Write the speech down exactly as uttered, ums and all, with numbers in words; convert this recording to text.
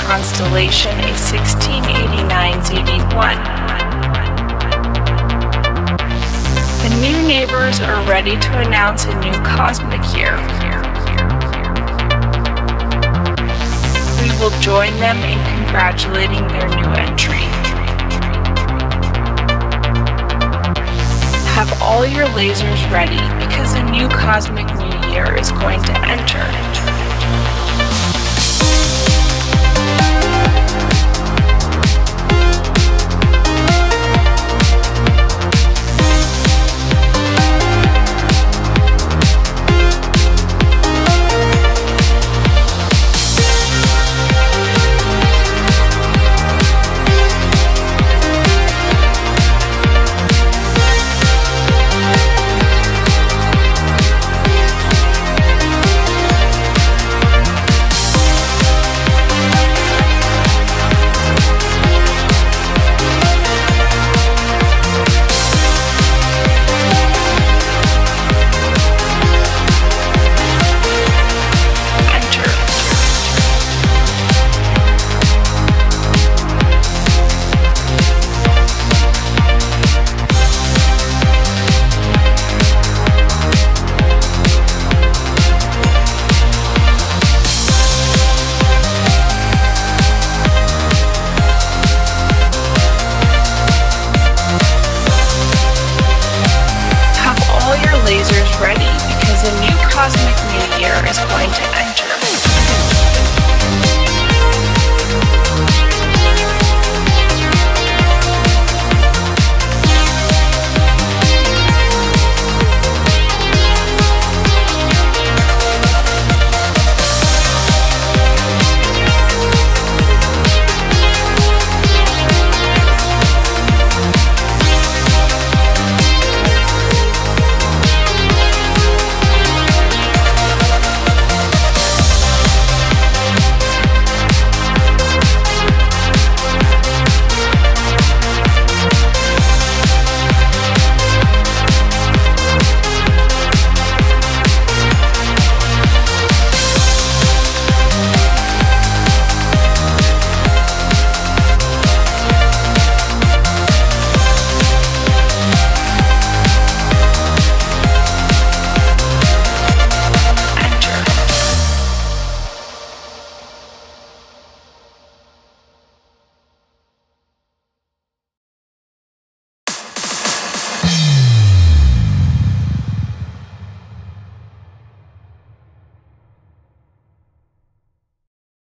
constellation a sixteen eighty-nine Z D one. The new neighbors are ready to announce a new cosmic year. We will join them in congratulating their new entry. Have all your lasers ready because a new cosmic new year is going to enter. Lasers ready because a new cosmic new year is going to